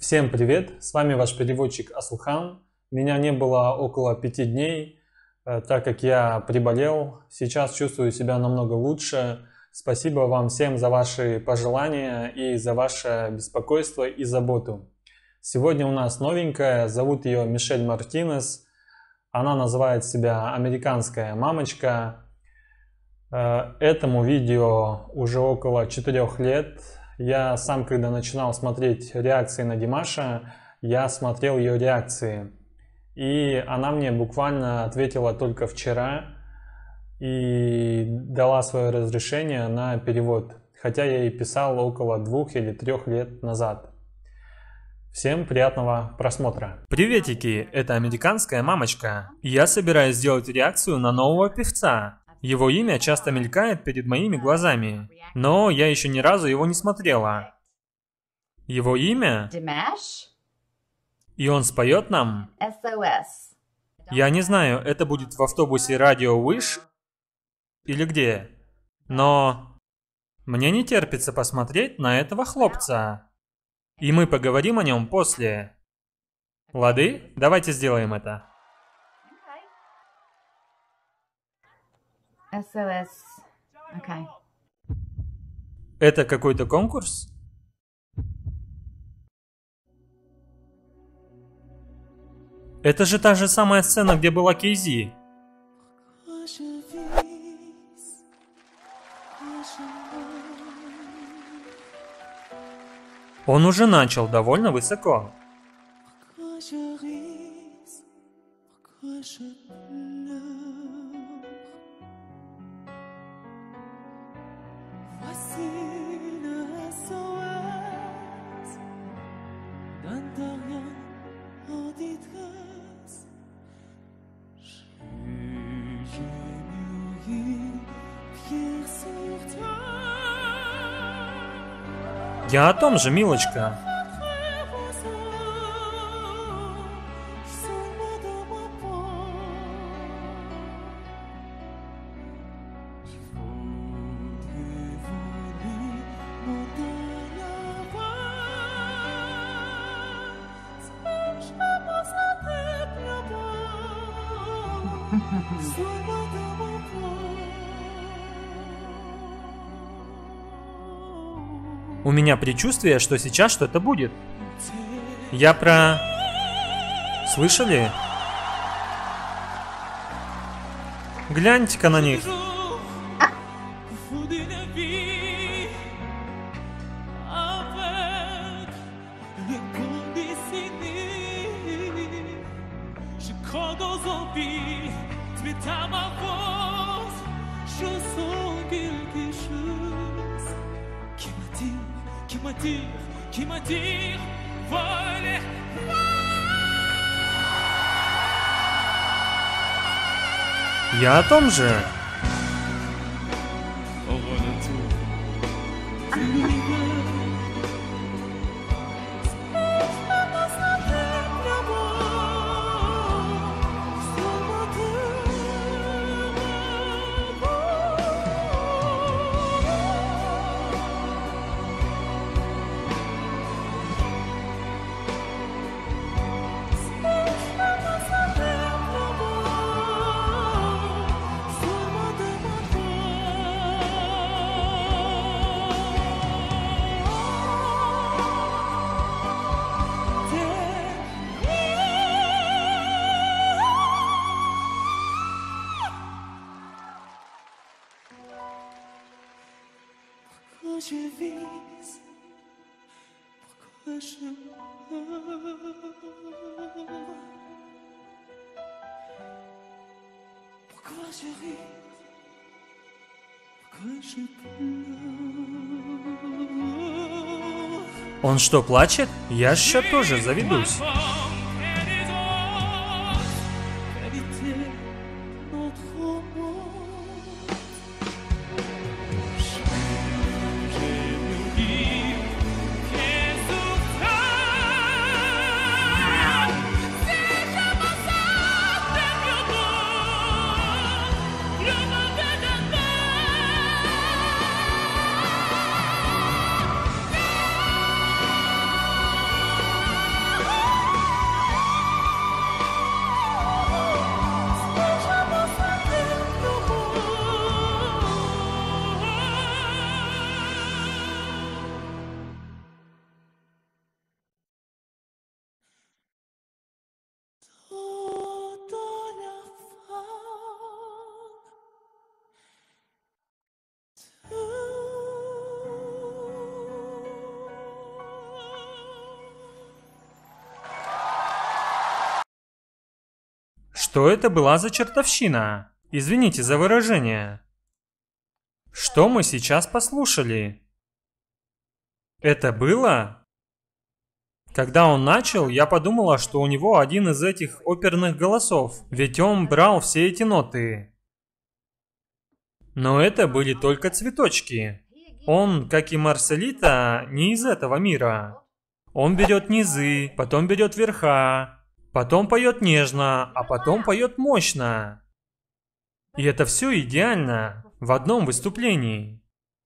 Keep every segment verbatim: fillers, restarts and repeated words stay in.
Всем привет! С вами ваш переводчик Асылхан. Меня не было около пяти дней, так как я приболел. Сейчас чувствую себя намного лучше. Спасибо вам всем за ваши пожелания и за ваше беспокойство и заботу. Сегодня у нас новенькая, зовут ее Мишель Мартинес. Она называет себя «Американская мамочка». Этому видео уже около четырёх лет. Я сам, когда начинал смотреть реакции на Димаша, я смотрел ее реакции. И она мне буквально ответила только вчера и дала свое разрешение на перевод. Хотя я ей писал около двух или трех лет назад. Всем приятного просмотра. Приветики, это «Американская мамочка». Я собираюсь сделать реакцию на нового певца. Его имя часто мелькает перед моими глазами, но я еще ни разу его не смотрела. Его имя? Dimash? И он споет нам? эс о эс. Я не знаю, это будет в автобусе радио Wish или где, но мне не терпится посмотреть на этого хлопца. И мы поговорим о нем после. Лады? Давайте сделаем это. эс о эс. Okay. Это какой-то конкурс? Это же та же самая сцена, где была Кейзи. Он уже начал довольно высоко. Я о том же, милочка. У меня предчувствие, что сейчас что-то будет. Я про... Слышали? Гляньте-ка на них. Я о том же. Он что, плачет? Я сейчас тоже заведусь. Что это была за чертовщина? Извините за выражение. Что мы сейчас послушали? Это было? Когда он начал, я подумала, что у него один из этих оперных голосов, ведь он брал все эти ноты. Но это были только цветочки. Он, как и Марселита, не из этого мира. Он берет низы, потом берет верха, потом поет нежно, а потом поет мощно. И это все идеально в одном выступлении.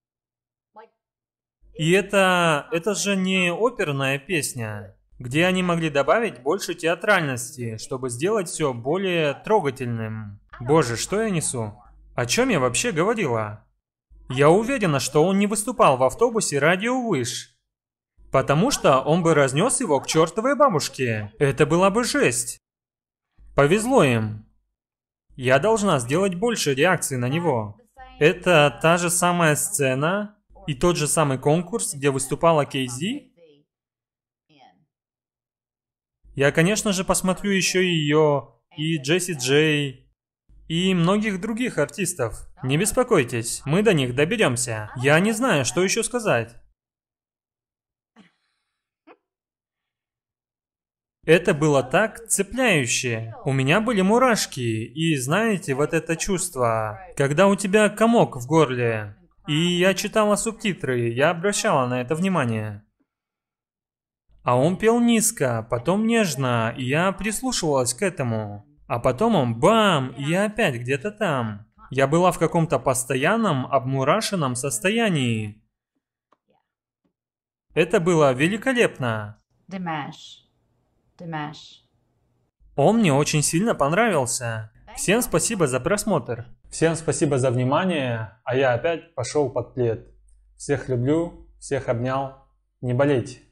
И это, это же не оперная песня, где они могли добавить больше театральности, чтобы сделать все более трогательным. Боже, что я несу? О чем я вообще говорила? Я уверена, что он не выступал в автобусе радио Wish, потому что он бы разнес его к чертовой бабушке. Это была бы жесть. Повезло им. Я должна сделать больше реакций на него. Это та же самая сцена и тот же самый конкурс, где выступала Кейзи. Я, конечно же, посмотрю еще ее, и Джесси Джей, и многих других артистов. Не беспокойтесь, мы до них доберемся. Я не знаю, что еще сказать. Это было так цепляюще. У меня были мурашки, и знаете, вот это чувство, когда у тебя комок в горле. И я читала субтитры, я обращала на это внимание. А он пел низко, потом нежно, и я прислушивалась к этому. А потом он бам, и я опять где-то там. Я была в каком-то постоянном, обмурашенном состоянии. Это было великолепно. Dimash. Dimash. Он мне очень сильно понравился. Всем спасибо за просмотр. Всем спасибо за внимание, а я опять пошел под плед. Всех люблю, всех обнял. Не болейте.